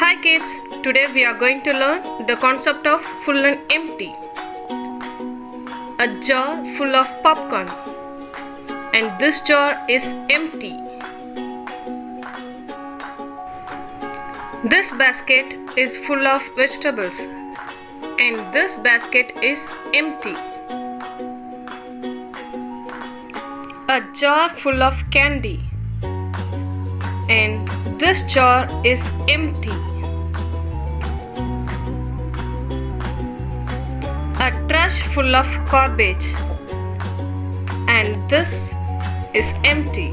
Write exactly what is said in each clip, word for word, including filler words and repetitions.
Hi kids, today we are going to learn the concept of full and empty. A jar full of popcorn, and this jar is empty. This basket is full of vegetables, and this basket is empty. A jar full of candy, and this jar is empty. A trash full of garbage, and this is empty.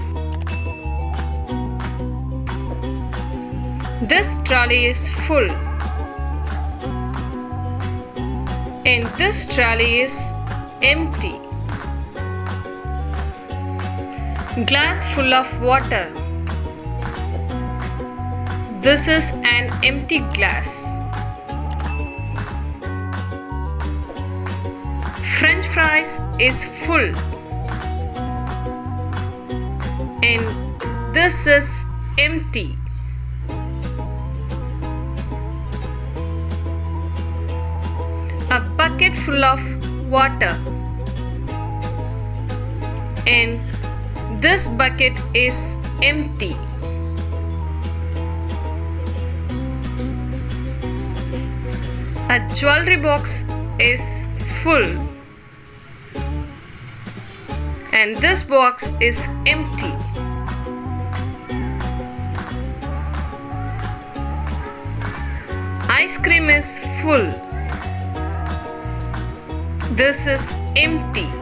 This trolley is full, and this trolley is empty. Glass full of water. This is an empty glass. French fries is full, and this is empty. A bucket full of water, and this bucket is empty. A jewelry box is full, and this box is empty. Ice cream is full. This is empty.